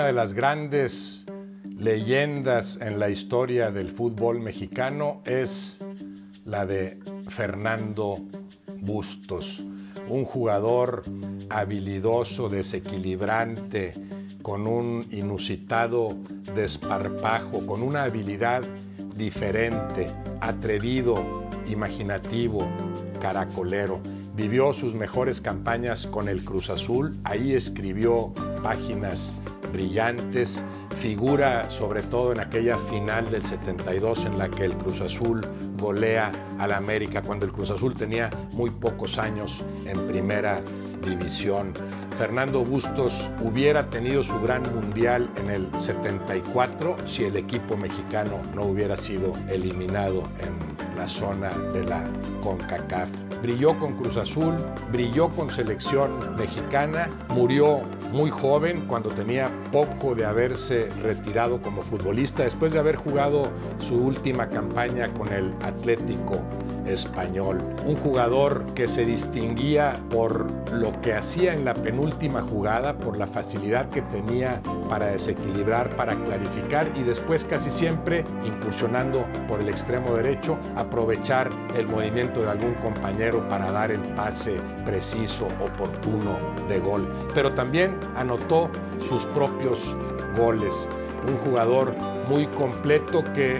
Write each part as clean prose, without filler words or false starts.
de las grandes leyendas en la historia del fútbol mexicano es la de Fernando Bustos, un jugador habilidoso, desequilibrante, con un inusitado desparpajo, con una habilidad diferente, atrevido, imaginativo, caracolero. Vivió sus mejores campañas con el Cruz Azul, ahí escribió páginas brillantes, figura sobre todo en aquella final del 72 en la que el Cruz Azul golea al América, cuando el Cruz Azul tenía muy pocos años en primera división. Fernando Bustos hubiera tenido su gran mundial en el 74 si el equipo mexicano no hubiera sido eliminado en la zona de la CONCACAF. Brilló con Cruz Azul, brilló con selección mexicana, murió muy joven cuando tenía poco de haberse retirado como futbolista, después de haber jugado su última campaña con el Atlético Español. Un jugador que se distinguía por lo que hacía en la penúltima jugada, por la facilidad que tenía para desequilibrar, para clarificar y después casi siempre incursionando por el extremo derecho, aprovechar el movimiento de algún compañero para dar el pase preciso, oportuno de gol. Pero también anotó sus propios goles. Un jugador muy completo que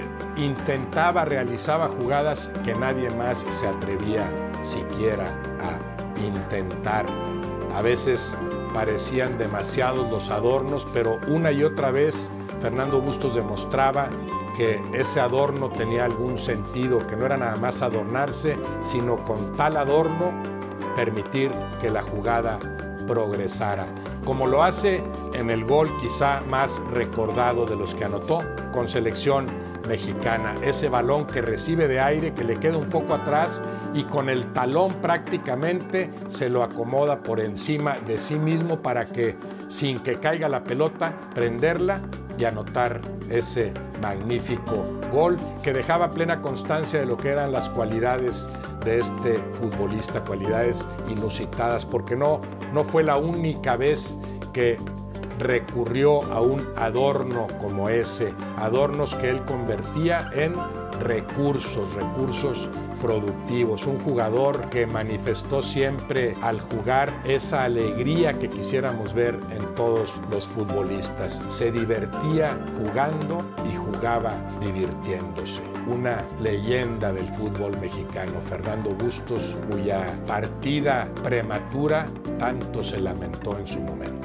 realizaba jugadas que nadie más se atrevía siquiera a intentar. A veces parecían demasiados los adornos, pero una y otra vez Fernando Bustos demostraba que ese adorno tenía algún sentido, que no era nada más adornarse, sino con tal adorno permitir que la jugada progresara, como lo hace en el gol quizá más recordado de los que anotó con selección mexicana, ese balón que recibe de aire, que le queda un poco atrás y con el talón prácticamente se lo acomoda por encima de sí mismo para que, sin que caiga la pelota, prenderla y anotar ese magnífico gol que dejaba plena constancia de lo que eran las cualidades de este futbolista, cualidades inusitadas, porque no fue la única vez que recurrió a un adorno como ese, adornos que él convertía en recursos productivos, un jugador que manifestó siempre al jugar esa alegría que quisiéramos ver en todos los futbolistas. Se divertía jugando y jugaba divirtiéndose. Una leyenda del fútbol mexicano, Fernando Bustos, cuya partida prematura tanto se lamentó en su momento.